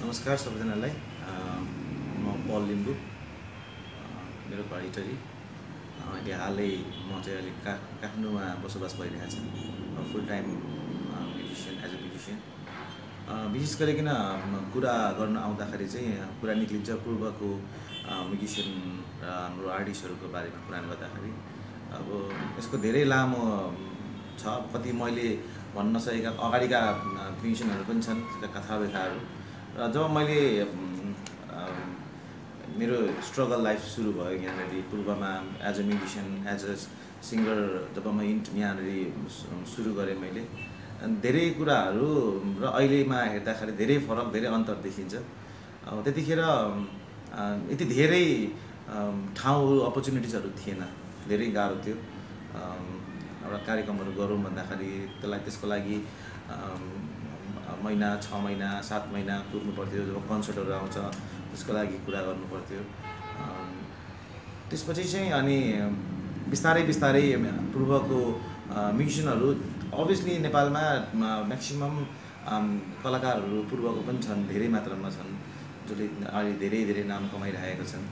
नमस्कार सबैजनालाई म पल लिम्बू मेरो घर इटली अहिले हालै म चाहिँ अहिले काठमाडौँमा बसोबास भइरहेको छ full time musician as a musician विशेष गरिकन कुरा गर्न आउँदाखेरि चाहिँ कुरा निक्लिन्छ पूर्वको म्युजिसियन र हाम्रो आर्टिस्टहरूको बारेमा कुरा गर्दाखेरि अब यसको धेरै लामो छ कति मैले भन्न नसकेका अगाडिका म्युजिसियनहरू पनि छन् कथा व्यथाहरू र जब मैले मेरो स्ट्रगल लाइफ सुरु भयो यहाँनिर पूर्वमा as a musician as a singer जब म यहाँनिर सुरु गरेँ मैले धेरै कुराहरू र अहिलेमा हेर्दाखेरि धेरै फरक धेरै अन्तर देखिन्छ त्यतिखेर यति धेरै ठाउँहरू अपर्च्युनिटिजहरू थिएन धेरै गाह्रो थियो एउटा कार्यक्रमहरू गरौँ भन्दाखेरि त्यसको लागि महिना 6 महिना 7 महिना कुर्नु पर्थ्यो जब कन्सर्टहरू आउँछ त्यसको लागि कुरा गर्नु पर्थ्यो त्यसपछि चाहिँ अनि बिस्तारै बिस्तारै पूर्वको म्युजिसियनहरू अभियसली नेपालमा म्याक्सिमम कलाकारहरू पूर्वको पनि छन् धेरै मात्रामा छन् जसले अहिले धेरै धेरै नाम कमाइरहेका छन्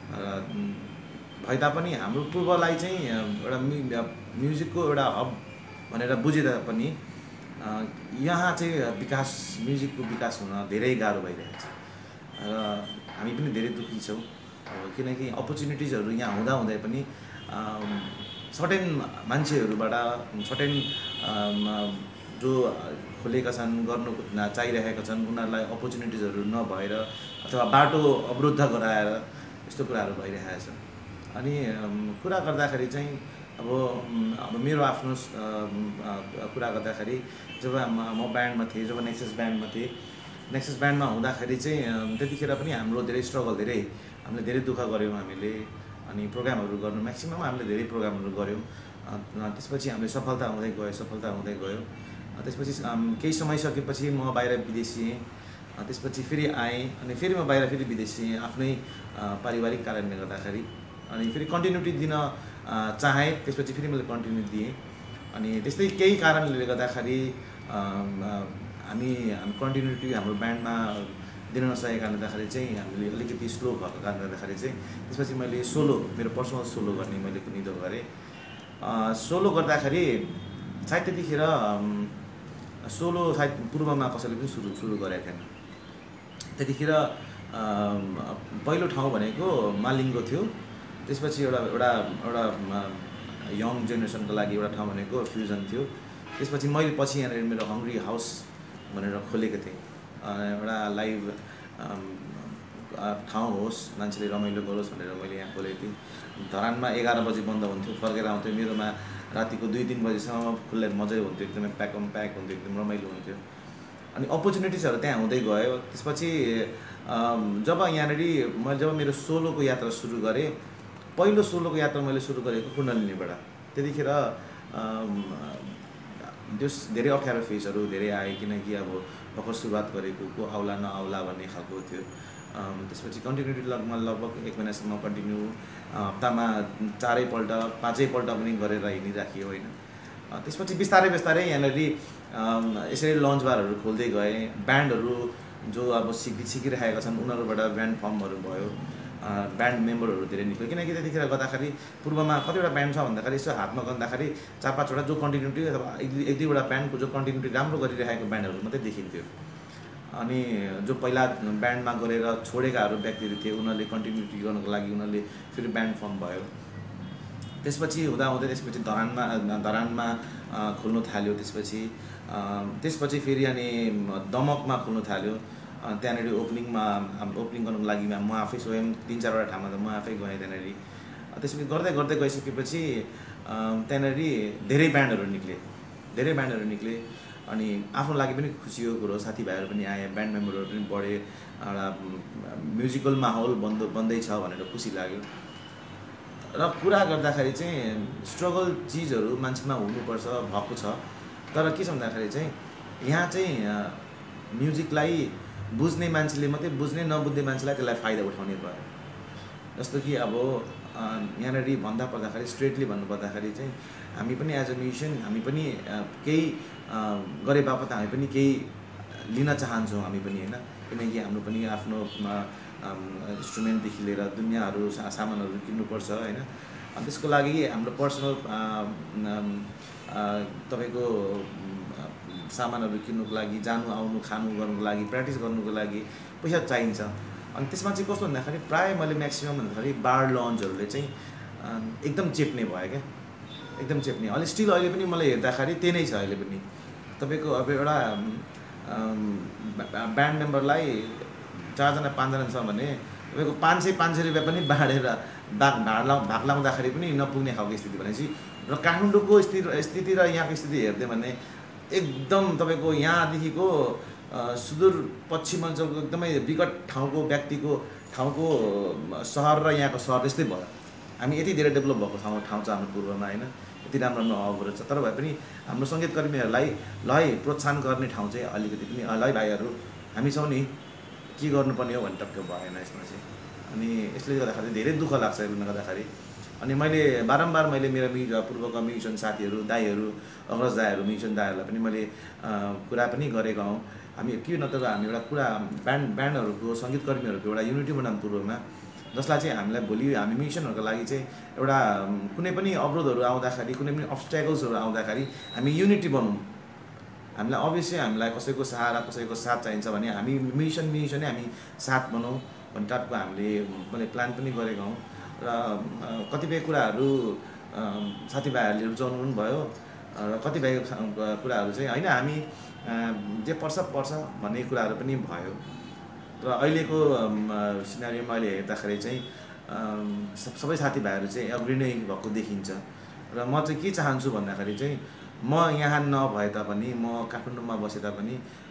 भए तापनि हाम्रो पूर्वलाई चाहिँ एउटा म्युजिकको एउटा हब भनेर बुझे तापनि यहाँ चाहिँ विकास म्युजिकको विकास हुन धेरै गाह्रो भइरहेको छ र हामी पनि धेरै दुःखी छौँ किनकि अपर्च्युनिटिजहरू यहाँ हुँदाहुँदै पनि सर्टेन मान्छेहरूबाट सर्टेन जो खोलेका छन् गर्नु चाहिरहेका छन् उनीहरूलाई अपर्च्युनिटिजहरू नभएर अथवा बाटो अवरुद्ध गराएर यस्तो कुराहरू भइरहेको छ अनि कुरा गर्दाखेरि चाहिँ अब मेरो आफ्नो कुरा गर्दाखेरि जब म ब्यान्डमा थिएँ जब नेक्सस ब्यान्डमा थिएँ नेक्सस ब्यान्डमा हुँदाखेरि चाहिँ त्यतिखेर पनि हाम्रो धेरै स्ट्रगल हामीले धेरै दुःख गऱ्यौँ हामीले अनि प्रोग्रामहरू गर्नु म्याक्सिमम हामीले धेरै प्रोग्रामहरू गऱ्यौँ त्यसपछि हामीले सफलता हुँदै गयो त्यसपछि केही समय सकेपछि म बाहिर विदेशी त्यसपछि फेरि आएँ अनि फेरि म बाहिर फेरि विदेशी आफ्नै पारिवारिक कारणले गर्दाखेरि अनि फेरि कन्टिन्युटी दिन चाहेँ त्यसपछि फेरि मैले कन्टिन्यू दिएँ अनि त्यस्तै केही कारणले गर्दाखेरि हामी कन्टिन्युटी हाम्रो ब्यान्डमा दिन नसकेको कारणले गर्दाखेरि चाहिँ हामीले अलिकति स्लो भएको कारणले गर्दाखेरि चाहिँ त्यसपछि मैले मेरो पर्सनल सोलो गर्ने मैले निधो गरेँ सोलो गर्दाखेरि सायद त्यतिखेर सोलो सायद पूर्वमा कसैले पनि सुरु गरेको थिएन त्यतिखेर पहिलो ठाउँ भनेको मालिङ्गो थियो त्यसपछि एउटा यङ जेनेरेसनको लागि एउटा ठाउँ भनेको फ्युजन थियो त्यसपछि मैले पछि यहाँनिर मेरो हङ्ग्री हाउस भनेर खोलेको थिएँ एउटा लाइभ ठाउँ होस् मान्छेले रमाइलो गरोस् भनेर मैले यहाँ खोलेको थिएँ धरानमा 11 बजी बन्द हुन्थ्यो फर्केर आउँथ्यो मेरोमा रातिको 2-3 बजीसम्म खुल्लै मजै हुन्थ्यो एकदमै प्याक हुन्थ्यो एकदम रमाइलो हुन्थ्यो अनि अपर्च्युनिटिजहरू त्यहाँ हुँदै गयो त्यसपछि जब यहाँनिर जब मेरो सोलोको यात्रा सुरु गरेँ पहिलो सोलोको यात्रा मैले सुरु गरेको कुण्डलिनीबाट त्यतिखेर धेरै अप्ठ्यारो फेसहरू धेरै आए किनकि अब भर्खर सुरुवात गरेको को आउला नआउला भन्ने खालको थियो त्यसपछि कन्टिन्युटी लगभग 1 महिनासम्म कन्टिन्यू हप्तामा 4 पल्ट 5 पल्ट पनि गरेर हिँडिराखियो होइन त्यसपछि बिस्तारै बिस्तारै यहाँनिर यसरी लन्च बारहरू खोल्दै गए ब्यान्डहरू जो अब सिकिरहेका छन् उनीहरूबाट ब्यान्ड फर्महरू भयो ब्यान्ड मेम्बरहरू धेरै निक्ल्यो किनकि त्यतिखेर गर्दाखेरि पूर्वमा कतिवटा ब्यान्ड छ भन्दाखेरि यसो हातमा गर्दाखेरि 4-5वटा जो कन्टिन्युटी अथवा 1-2वटा ब्यान्डको जो कन्टिन्युटी राम्रो गरिरहेको ब्यान्डहरू मात्रै देखिन्थ्यो अनि जो पहिला ब्यान्डमा गरेर छोडेकाहरू व्यक्तिहरू थिए उनीहरूले कन्टिन्युटी गर्नको लागि उनीहरूले फेरि ब्यान्ड फर्म भयो त्यसपछि हुँदाहुँदै त्यसपछि धरानमा खोल्नु थाल्यो त्यसपछि फेरि अनि दमकमा खोल्नु थाल्यो त्यहाँनिर ओपनिङ गर्नुको लागि म आफै स्वयं 3-4वटा ठाउँमा त म आफै गएँ त्यहाँनिर त्यसपछि गर्दै गइसकेपछि त्यहाँनिर धेरै ब्यान्डहरू निक्ले अनि आफ्नो लागि पनि खुसीको कुरो साथीभाइहरू पनि आए ब्यान्ड मेम्बरहरू पनि बढे एउटा म्युजिकल माहौल बन्दैछ भनेर खुसी लाग्यो र कुरा गर्दाखेरि चाहिँ स्ट्रगल चिजहरू मान्छेमा हुनुपर्छ भएको छ तर के छ भन्दाखेरि चाहिँ यहाँ चाहिँ म्युजिकलाई बुझ्ने मान्छेले मात्रै बुझ्ने नबुझ्ने मान्छेलाई त्यसलाई फाइदा उठाउने भयो जस्तो कि अब यहाँनिर भन्दा पर्दाखेरि स्ट्रेटली भन्नुपर्दाखेरि चाहिँ हामी पनि एज अ म्युजिसियन हामी पनि केही गरे बापत हामी पनि केही लिन चाहन्छौँ हामी पनि होइन, किनकि हाम्रो पनि आफ्नो इन्स्ट्रुमेन्टदेखि लिएर दुनियाँहरू सामानहरू किन्नुपर्छ होइन। त्यसको लागि हाम्रो पर्सनल तपाईँको सामानहरू किन्नुको लागि, जानु आउनु खानु गर्नुको लागि, प्र्याक्टिस गर्नुको लागि पैसा चाहिन्छ। अनि त्यसमा चाहिँ कस्तो भन्दाखेरि प्रायः मैले म्याक्सिमम भन्दाखेरि बार लन्चहरूले चाहिँ एकदम चेप्ने भयो क्या, एकदम चेप्ने। अहिले स्टिल अहिले पनि मलाई हेर्दाखेरि त्यही नै छ अहिले पनि। तपाईँको अब एउटा ब्यान्ड मेम्बरलाई 4 जना 5 जना छ भने तपाईँको 500 रुपियाँ पनि बाँडेर भाग लाउँदाखेरि पनि नपुग्ने खालको स्थिति भनेपछि, र काठमाडौँको स्थिति र यहाँको स्थिति हेर्दै भने एकदम तपाईँको यहाँदेखिको सुदूर पश्चिम अञ्चलको एकदमै विकट ठाउँको व्यक्तिको ठाउँको सहर र यहाँको सहर यस्तै भयो। हामी यति धेरै डेभलप भएको ठाउँ छ हाम्रो पूर्वमा होइन, यति राम्रो राम्रो अवहरू छ। तर भए पनि हाम्रो सङ्गीतकर्मीहरूलाई प्रोत्साहन गर्ने ठाउँ चाहिँ अलिकति पनि भाइहरू हामी छौँ नि, के गर्नुपर्ने हो भन्ने टक्क भएन यसमा चाहिँ। अनि यसले गर्दाखेरि धेरै दुःख लाग्छ यसले गर्दाखेरि। अनि मैले बारम्बार मेरो पूर्वका म्युजिसियन साथीहरू, दाईहरू, अग्रज दाईहरू, म्युजिसियन दाईहरूलाई पनि मैले कुरा पनि गरेको हौँ। हामी के नत्र हामी एउटा कुरा ब्यान्डहरूको सङ्गीतकर्मीहरूको एउटा युनिटी बनाउँ पूर्वमा, जसलाई चाहिँ हामीलाई भोलि हामी म्युजिसियनहरूको लागि चाहिँ एउटा कुनै पनि अवरोधहरू आउँदाखेरि, कुनै पनि अब्स्ट्याकल्सहरू आउँदाखेरि हामी युनिटी बनाउँ। हामीलाई अभियसली हामीलाई कसैको सहारा, कसैको साथ चाहिन्छ भने हामी म्युजिसियनै हामी साथ बनाउँ भन्ने टाइपको मैले प्लान पनि गरेको हौँ। र कतिपय कुराहरू साथीभाइहरूले रुचाउनु पनि भयो, र कतिपय कुराहरू चाहिँ होइन हामी जे पर्छ भन्ने कुराहरू पनि भयो। र अहिलेको सिनारीमा मैले हेर्दाखेरि चाहिँ सबै साथीभाइहरू चाहिँ एग्री नै भएको देखिन्छ। र म चाहिँ के चाहन्छु भन्दाखेरि चाहिँ म यहाँ नभए तापनि, म काठमाडौँमा बसे तापनि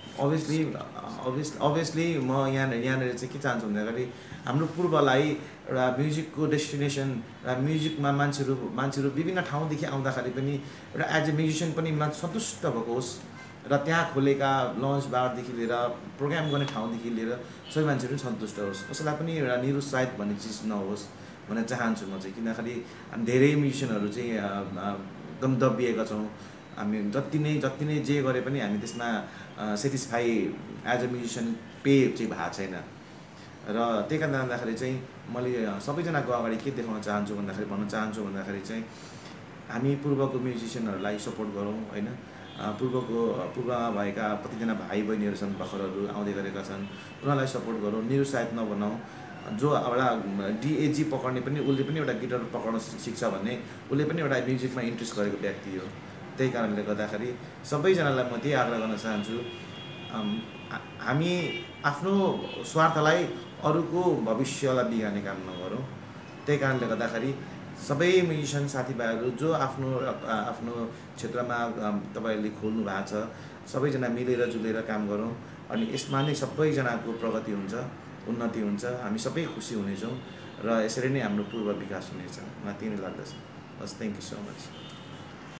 अभियसली म यहाँनिर चाहिँ के चाहन्छु भन्दाखेरि हाम्रो पूर्वलाई एउटा म्युजिकको डेस्टिनेसन, र म्युजिकमा मान्छेहरू विभिन्न ठाउँदेखि आउँदाखेरि पनि एउटा एज ए म्युजिसियन पनि सन्तुष्ट भएको होस्, र त्यहाँ खोलेका लन्च बारदेखि लिएर प्रोग्राम गर्ने ठाउँदेखि लिएर सबै मान्छेहरू सन्तुष्ट होस्, कसैलाई पनि एउटा निरुत्साहित भन्ने चिज नहोस् भनेर चाहन्छु म चाहिँ। किनखेरि हामी धेरै म्युजिसियनहरू चाहिँ एकदम दबिएका छौँ। हामी जति नै जे गरे पनि हामी त्यसमा सेटिस्फाई एज अ म्युजिसियन पे चाहिँ भएको छैन। र त्यही कारणले गर्दाखेरि चाहिँ मैले सबैजनाको अगाडि के देखाउन चाहन्छु भन्दाखेरि चाहिँ हामी पूर्वको म्युजिसियनहरूलाई सपोर्ट गरौँ होइन। पूर्वमा भएका कतिजना भाइ बहिनीहरू छन्, भर्खरहरू आउँदै गरेका छन्, उनीहरूलाई सपोर्ट गरौँ, निरुत्साहित नबनाऊ। जो एउटा डिएजी पक्ने पनि उसले पनि एउटा गिटार पक्र्न सिक्छ भने उसले पनि एउटा म्युजिकमा इन्ट्रेस्ट गरेको व्यक्ति हो। त्यही कारणले गर्दाखेरि सबैजनालाई म त्यही आग्रह गर्न चाहन्छु, हामी आफ्नो स्वार्थलाई अरूको भविष्यलाई बिगार्ने काम नगरौँ। त्यही कारणले गर्दाखेरि सबै म्युजिसियन साथीभाइहरू जो आफ्नो क्षेत्रमा तपाईँहरूले खोल्नु भएको छ, सबैजना मिलेर जुलेर काम गरौँ। अनि यसमा नै सबैजनाको प्रगति हुन्छ, उन्नति हुन्छ, हामी सबै खुसी हुनेछौँ, र यसरी नै हाम्रो पूर्व विकास हुनेछ। मलाई त्यही नै लाग्दछ। बस, थ्याङ्क यू सो मच।